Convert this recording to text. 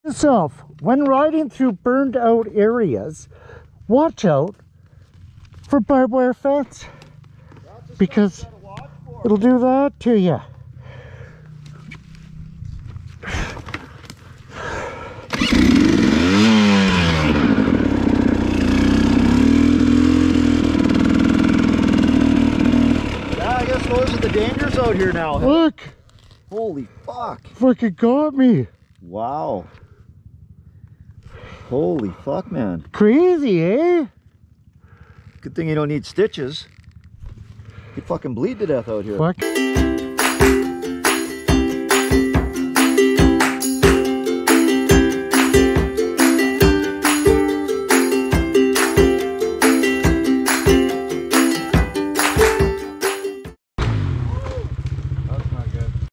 Yourself, when riding through burned out areas, watch out for barbed wire fence, because it'll do that to you. Yeah, I guess those are the dangers out here now. Look! Holy fuck. Fucking got me. Wow. Holy fuck, man. Crazy, eh? Good thing you don't need stitches. You fucking bleed to death out here. Fuck.